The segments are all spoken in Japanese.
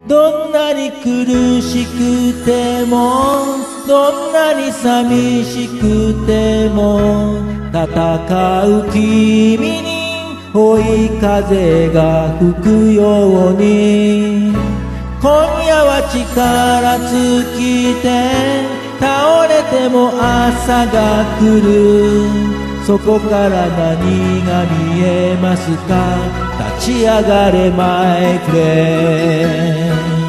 どんなに苦しくても、どんなに寂しくても、戦う君に追い風が吹くように、今夜は力尽きて倒れても朝が来る。そこから何が見えますか？立ち上がれマイフレンド。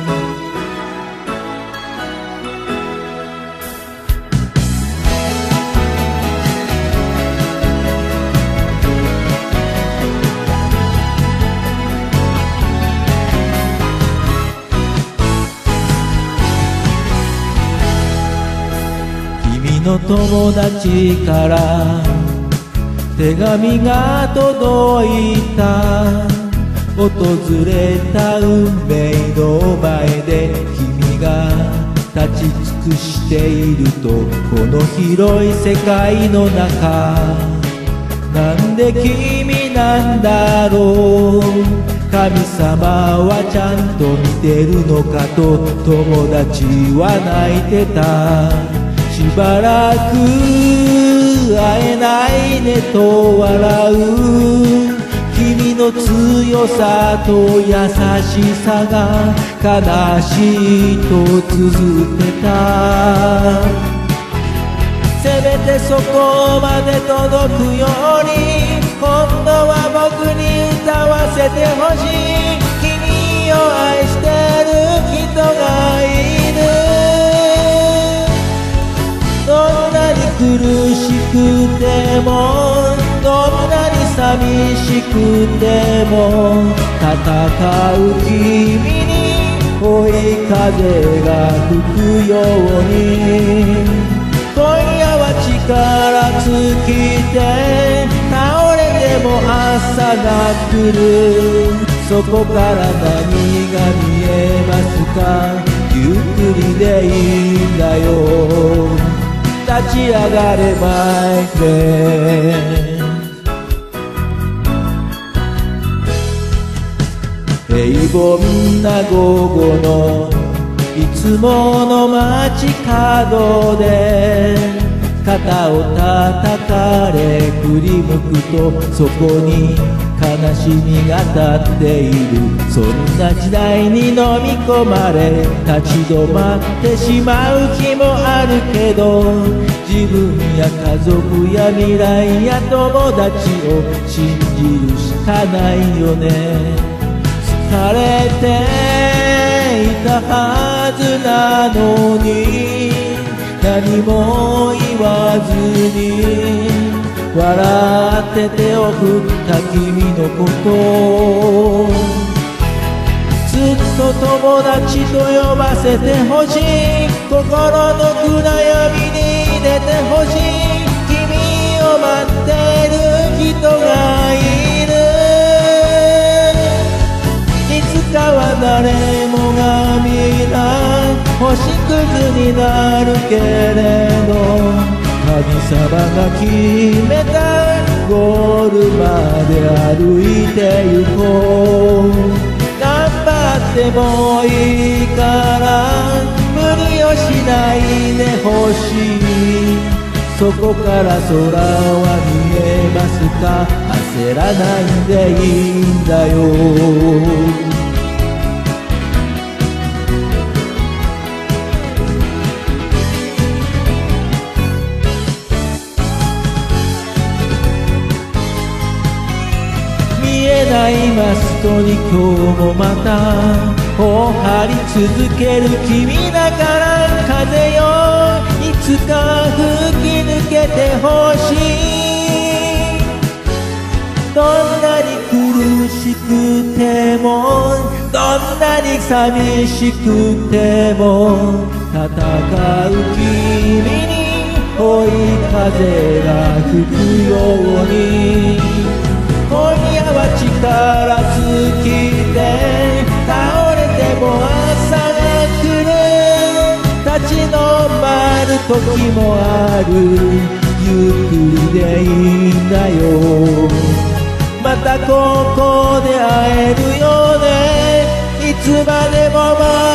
君の友達から手紙が届いた。訪れた運命の前で君が立ち尽くしていると、この広い世界の中、なんで君なんだろう。神様はちゃんと見てるのかと友達は泣いてた。しばらく会えないねと笑う。君の強さと優しさが悲しいと綴ってた。せめてそこまで届くように、今度は僕に歌わせてほしい。君を愛してる人がいる。どんなに苦しくても、どんなに寂しくても、戦う君に追い風が吹くように、今夜は力尽きて倒れても朝が来る。そこから何が見えますか？ゆっくりでいいんだよ。立ち上がれマイフレンド。平凡な午後のいつもの街角で、肩を叩かれ振り向くと、そこに悲しみが立っている。そんな時代に飲み込まれ立ち止まってしまう日もあるけど、自分や家族や未来や友達を信じるしかないよね。疲れていたはずなのに、何も言わずに笑って手を振った君のこと、ずっと友達と呼ばせてほしい。心の暗闇に出てほしい。君を待ってる人がいる。いつかは誰もが皆星屑になるけれど、神様が決めたゴールまで歩いてゆこう。頑張ってもいいから無理をしないでほしい。そこから空は見えますか？焦らないでいいんだよ。見えないマストに今日もまたを張り続ける君だから、風よいつか吹き抜けてほしい。どんなに苦しくても、どんなに寂しくても、戦う君に追い風が吹くように、今夜は力尽きて倒れても朝が来る。立ち止まる時もある。ゆっくりでいいんだよ。またここで会えるよね。いつつまでも